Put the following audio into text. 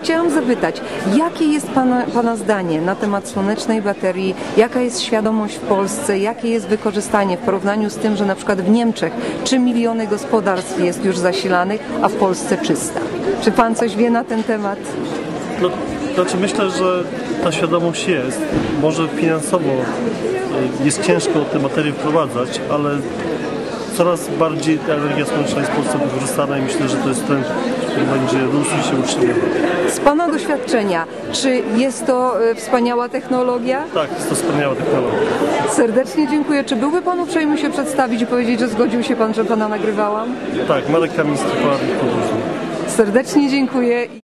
Chciałam zapytać, jakie jest Pana zdanie na temat słonecznej baterii? Jaka jest świadomość w Polsce? Jakie jest wykorzystanie w porównaniu z tym, że na przykład w Niemczech 3 miliony gospodarstw jest już zasilanych, a w Polsce 300? Czy Pan coś wie na ten temat? Znaczy myślę, że ta świadomość jest. Może finansowo jest ciężko te materie wprowadzać, ale coraz bardziej ta energia słoneczna jest w Polsce wykorzystana i myślę, że to jest trend, który będzie rósł i się utrzymywał. Z Pana doświadczenia, czy jest to wspaniała technologia? Tak, jest to wspaniała technologia. Serdecznie dziękuję. Czy byłby Pan uprzejmy się przedstawić i powiedzieć, że zgodził się Pan, że Pana nagrywałam? Tak, Marek Kamiński, Polarnych Podróżnych. Serdecznie dziękuję.